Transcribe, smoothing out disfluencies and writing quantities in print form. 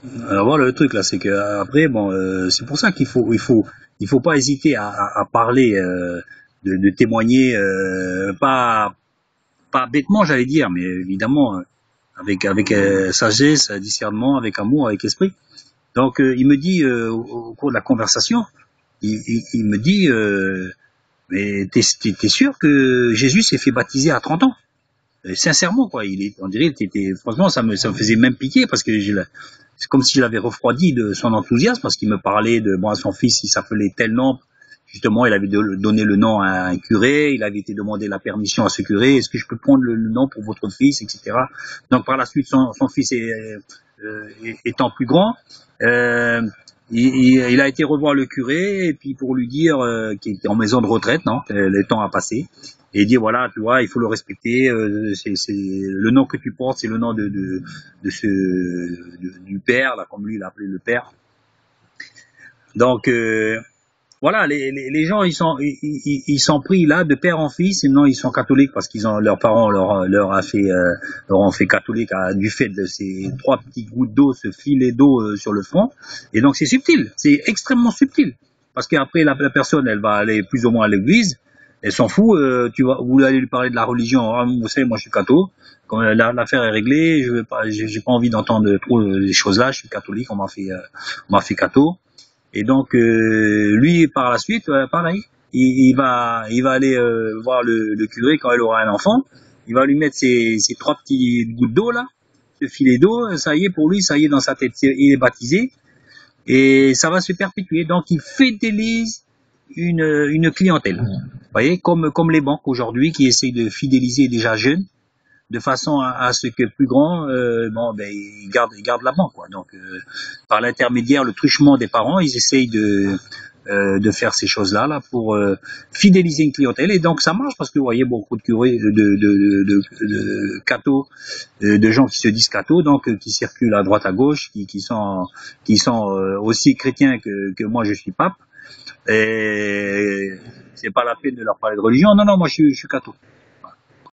Alors voilà le truc là, c'est que après bon, c'est pour ça qu'il faut pas hésiter à parler, de témoigner, pas bêtement j'allais dire, mais évidemment avec sagesse, discernement, avec amour, avec esprit. Donc il me dit au cours de la conversation, il me dit mais t'es sûr que Jésus s'est fait baptiser à 30 ans? Sincèrement quoi, on dirait franchement ça me faisait même piquer parce que c'est comme si je l'avais refroidi de son enthousiasme parce qu'il me parlait de bon son fils il s'appelait tel nom. Justement, il avait donné le nom à un curé, il avait été demandé la permission à ce curé, est-ce que je peux prendre le nom pour votre fils, etc. Donc par la suite, son fils étant plus grand, euh, il a été revoir le curé et puis pour lui dire qu'il était en maison de retraite, non, le temps a passé, et il dit voilà, tu vois, il faut le respecter, c'est le nom que tu portes, c'est le nom du père, là, comme lui il a appelé le père. Donc voilà, les gens ils sont pris là de père en fils et maintenant ils sont catholiques parce qu'ils ont leurs parents leur ont fait catholique du fait de ces trois petits gouttes d'eau, ce filet d'eau sur le front. Et donc c'est subtil, c'est extrêmement subtil parce qu'après la personne elle va aller plus ou moins à l'église, elle s'en fout. Vous allez lui parler de la religion, ah, vous savez moi je suis catho, quand l'affaire est réglée, je veux pas, j'ai pas envie d'entendre trop les choses là, je suis catholique, on m'a fait catho. Et donc lui par la suite, pareil, il va aller voir le curé quand il aura un enfant. Il va lui mettre ces trois petites gouttes d'eau là, ce filet d'eau. Ça y est pour lui, ça y est dans sa tête, il est baptisé et ça va se perpétuer. Donc il fidélise une clientèle. Vous voyez, comme les banques aujourd'hui qui essayent de fidéliser déjà jeunes de façon à ce que plus grand, bon, ben, ils gardent la banque, quoi. Donc, par l'intermédiaire, le truchement des parents, ils essayent de faire ces choses-là, là, pour fidéliser une clientèle. Et donc, ça marche parce que vous voyez beaucoup de curés, de cathos, de gens qui se disent cathos, donc qui circulent à droite à gauche, qui sont aussi chrétiens que moi, je suis pape. Et c'est pas la peine de leur parler de religion. Non, non, moi, je suis catho.